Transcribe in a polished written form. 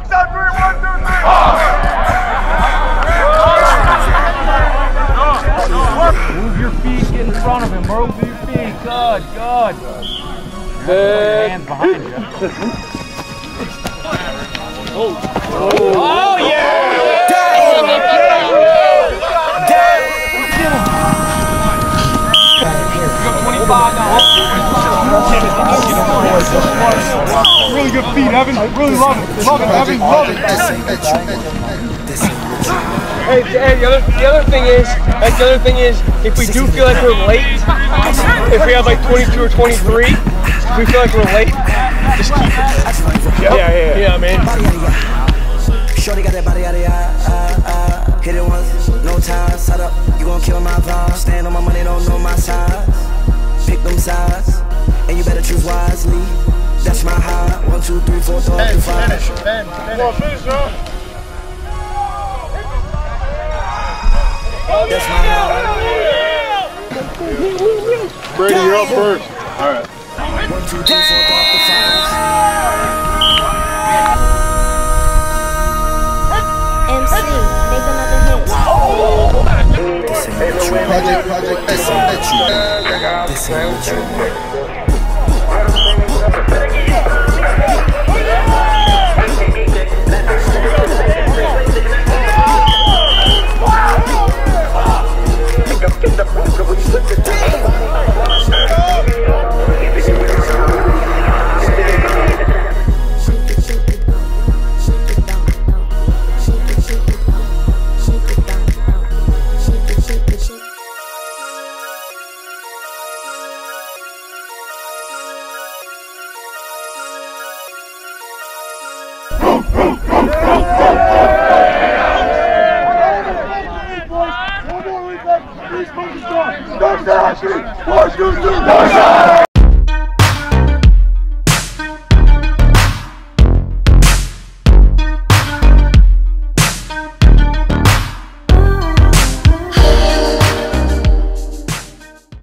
Move your feet, get in front of him. Move your feet. Good, good. Hands behind you. Oh yeah! Really good feet, Evan. Really love it. Love it, Evan. Love it. Hey, the other thing is, if we do feel like we're late, if we have like 22 or 23, if we feel like we're late, just keep it. Yeah, man. Shorty got that body out of ya. Hit it once, no time. Set up, you gon' kill my vibe. Stand on my money, don't know my size. Pick them sides, and you better choose wisely. That's my high. 1, 2, 3, 4, 5. Finish, bro. That's my high. Brady, you're up first. All right. 1, 2, 3, 4, 5. MC, make another hit. This ain't the truth. This ain't the truth. This ain't the truth. Touchdown!